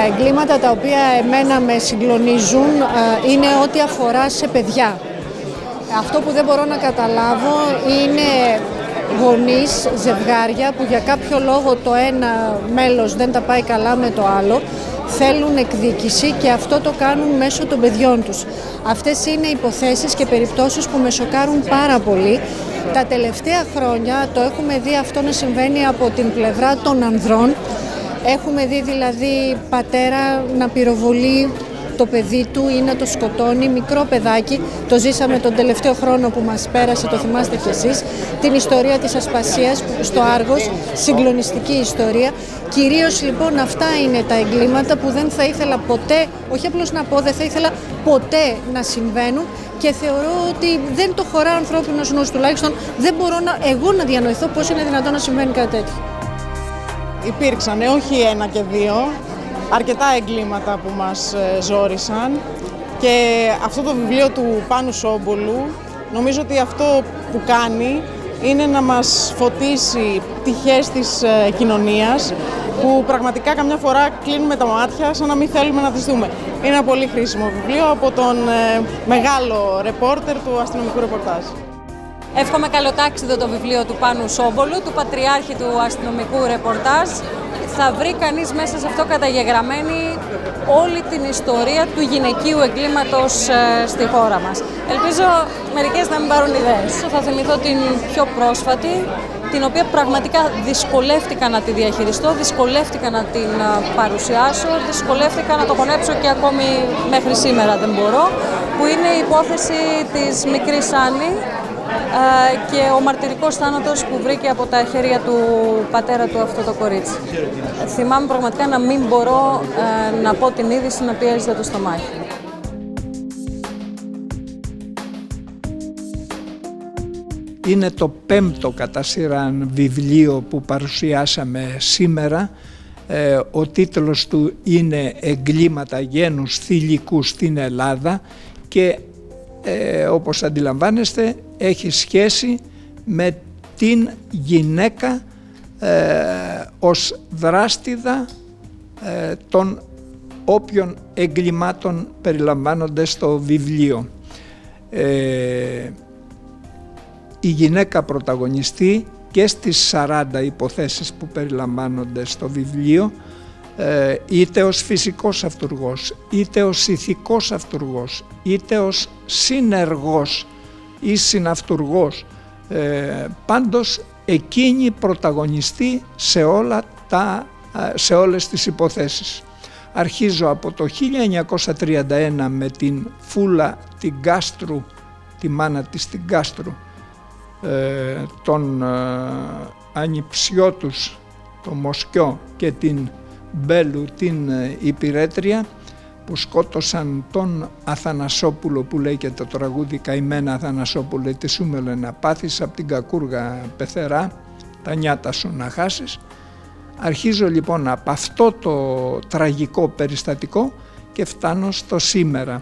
εγκλήματα τα οποία εμένα με συγκλονίζουν είναι ό,τι αφορά σε παιδιά. Αυτό που δεν μπορώ να καταλάβω είναι γονείς, ζευγάρια που για κάποιο λόγο το ένα μέλος δεν τα πάει καλά με το άλλο, θέλουν εκδίκηση και αυτό το κάνουν μέσω των παιδιών τους. Αυτές είναι υποθέσεις και περιπτώσεις που με σοκάρουν πάρα πολύ. Τα τελευταία χρόνια το έχουμε δει αυτό να συμβαίνει από την πλευρά των ανδρών. Έχουμε δει δηλαδή πατέρα να πυροβολεί το παιδί του ή να το σκοτώνει, μικρό παιδάκι. Το ζήσαμε τον τελευταίο χρόνο που μας πέρασε, το θυμάστε κι εσείς, την ιστορία της Ασπασίας στο Άργος, συγκλονιστική ιστορία. Κυρίως λοιπόν αυτά είναι τα εγκλήματα που δεν θα ήθελα ποτέ, όχι απλώς να πω, δεν θα ήθελα ποτέ να συμβαίνουν και θεωρώ ότι δεν το χωρά ο ανθρώπινος νους, τουλάχιστον δεν μπορώ εγώ να διανοηθώ πώς είναι δυνατόν να συμβαίνει κάτι τέτοιο. Υπήρξαν όχι ένα και δύο, αρκετά εγκλήματα που μας ζόρισαν και αυτό το βιβλίο του Πάνου Σόμπολου νομίζω ότι αυτό που κάνει είναι να μας φωτίσει πτυχές της κοινωνίας που πραγματικά καμιά φορά κλείνουμε τα μάτια σαν να μην θέλουμε να τις δούμε. Είναι ένα πολύ χρήσιμο βιβλίο από τον μεγάλο ρεπόρτερ του αστυνομικού ρεπορτάζ. Εύχομαι καλό τάξιδο το βιβλίο του Πάνου Σόμπολου, του πατριάρχη του αστυνομικού ρεπορτάζ. Θα βρει κανείς μέσα σε αυτό καταγεγραμμένη όλη την ιστορία του γυναικείου εγκλήματος στη χώρα μας. Ελπίζω μερικές να μην πάρουν ιδέες. Θα θυμηθώ την πιο πρόσφατη, την οποία πραγματικά δυσκολεύτηκα να τη διαχειριστώ, δυσκολεύτηκα να την παρουσιάσω, δυσκολεύτηκα να το χωνέψω και ακόμη μέχρι σήμερα δεν μπορώ, που είναι η υπόθεση της μικρής Άννη και ο μαρτυρικός θάνατος που βρήκε από τα χέρια του πατέρα του αυτό το κορίτσι. Θυμάμαι πραγματικά να μην μπορώ να πω την είδηση να πιέζεται το στομάχι. Είναι το 5ο κατά σειράν βιβλίο που παρουσιάσαμε σήμερα. Ο τίτλος του είναι «Εγκλήματα γένους θηλυκού στην Ελλάδα» και όπως αντιλαμβάνεστε έχει σχέση με την γυναίκα ως δράστιδα των όποιων εγκλημάτων περιλαμβάνονται στο βιβλίο. Η γυναίκα πρωταγωνιστεί και στις 40 υποθέσεις που περιλαμβάνονται στο βιβλίο, είτε ως φυσικός αυτουργός, είτε ως ηθικός αυτουργός, είτε ως συνεργός ή συναυτουργός. Πάντως εκείνη πρωταγωνιστεί σε όλες τις υποθέσεις. Αρχίζω από το 1931 με την Φούλα την Κάστρου, τη μάνα της την Κάστρου, τον ανιψιώτους, τον Μοσκιό και την Μπέλου την υπηρέτρια, που σκότωσαν τον Αθανασόπουλο, που λέει και το τραγούδι «Καημένα Αθανασόπουλε, τι σου με να πάθεις από την κακούργα πεθερά, τα νιάτα σου να χάσεις». Αρχίζω λοιπόν από αυτό το τραγικό περιστατικό και φτάνω στο σήμερα.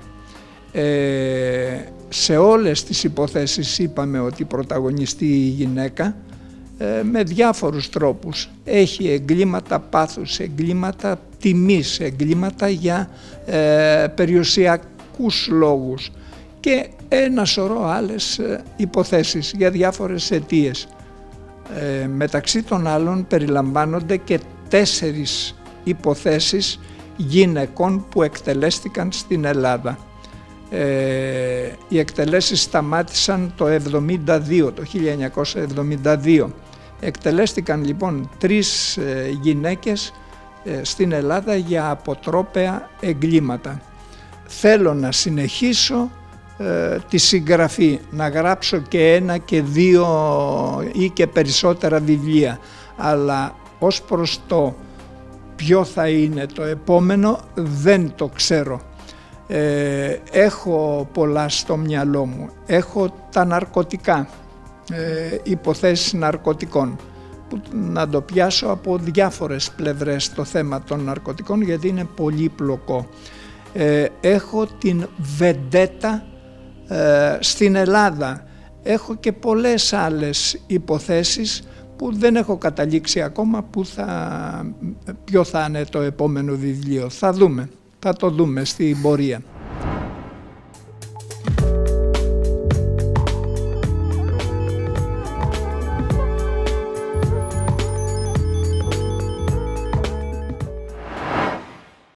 Σε όλες τις υποθέσεις είπαμε ότι πρωταγωνιστεί η γυναίκα με διάφορους τρόπους. Έχει εγκλήματα πάθους, εγκλήματα τιμής, εγκλήματα για περιουσιακούς λόγους και ένα σωρό άλλες υποθέσεις για διάφορες αιτίες. Μεταξύ των άλλων περιλαμβάνονται και 4 υποθέσεις γυναικών που εκτελέστηκαν στην Ελλάδα. Οι εκτελέσεις σταμάτησαν το 1972. Εκτελέστηκαν λοιπόν 3 γυναίκες στην Ελλάδα για αποτρόπαια εγκλήματα. Θέλω να συνεχίσω τη συγγραφή, να γράψω και 1 και 2 ή και περισσότερα βιβλία, αλλά ως προς το ποιο θα είναι το επόμενο δεν το ξέρω. Έχω πολλά στο μυαλό μου. Έχω τα ναρκωτικά, υποθέσεις ναρκωτικών, που να το πιάσω από διάφορες πλευρές το θέμα των ναρκωτικών, γιατί είναι πολύπλοκο. Έχω την βεντέτα στην Ελλάδα. Έχω και πολλές άλλες υποθέσεις που δεν έχω καταλήξει ακόμα ποιο θα είναι το επόμενο βιβλίο. Θα δούμε, θα το δούμε στην πορεία.